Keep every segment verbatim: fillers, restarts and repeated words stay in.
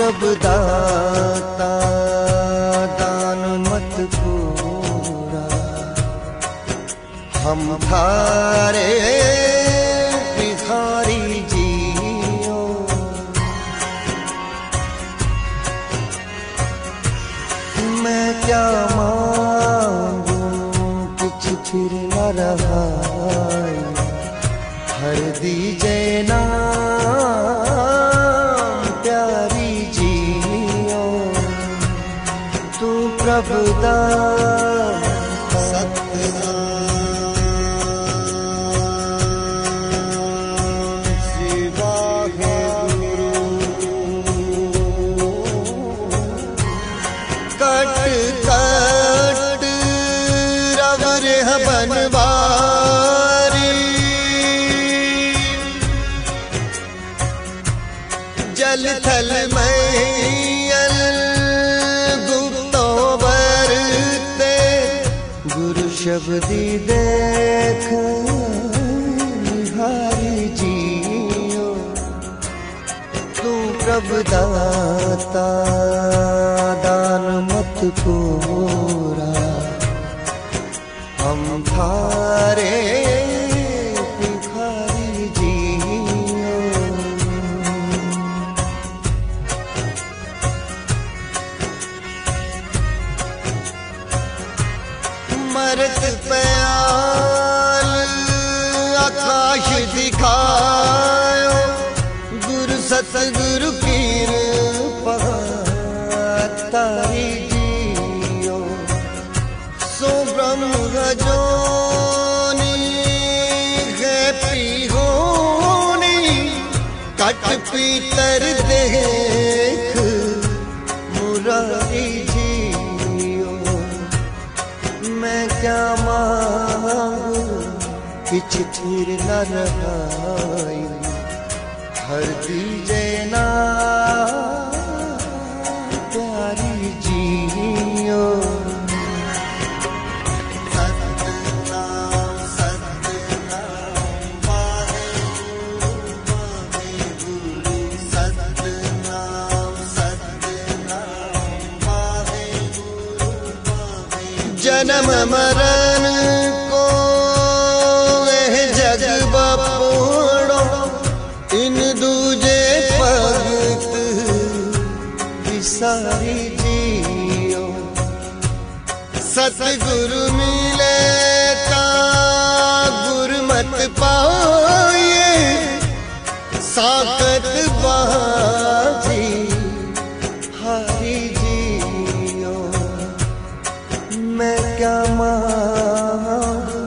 प्रभु दाता दान मत पूरा, हम थारे भिखारी जियो। मैं क्या मांगू कुछ फिर न रहा, हर दीजे ना प्यारी जियो। तू प्रभु दाता सतनाम शिवा है गुरु, कट कट रवर बनवारी, जल थल मैयल गुप्तो बरते, गुरु शब्दी देख निहारी जियो। तू प्रभु दाता दान मत पूरा, हम थारे भिखारी जियो। मरत प्याल आकाश दिखायो, गुरु सतगुरु कृपा तारी जियो। सो ब्रह्म जोनी है पिहोनी, कट पीतर देख मुरारी जियो। मैं क्या मांगू किछ फिर न रहाई, हर दीजे ना प्यारी जियो। सतनाम सतनाम वाहेगुरु वाहेगुरु, सतनाम सतनाम वाहेगुरु वाहेगुरु। जन्म मरण को वह जग बपोड़ो, इन दूजे भगत विसारी जियो। सतगुरु मिले ता गुरमत पाए, साकत बाजी हारी जियो। मैं क्या मांगू,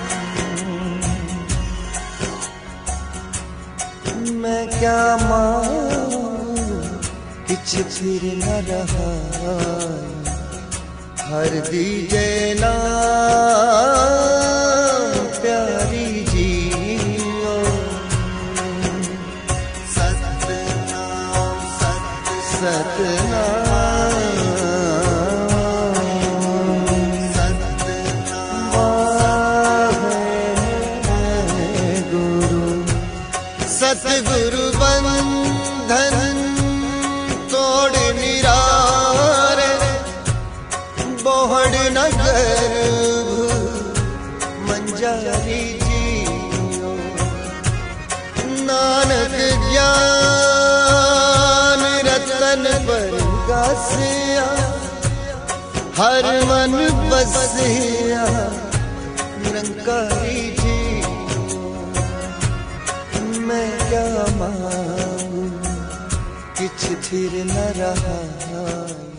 मैं क्या मांगू किछ फिर न रहा, हर दीजे ना प्यारी जियो। सतनाम सतनाम सतगुरु बंधन तोड़ निरारे, बोहड़ न गर्भ मंजारी जियो। नानक ज्ञान रतन पर गासिया, हर मन बसिया निरंकारी जियो। मैं क्या मांगू किछ फिर न रहा,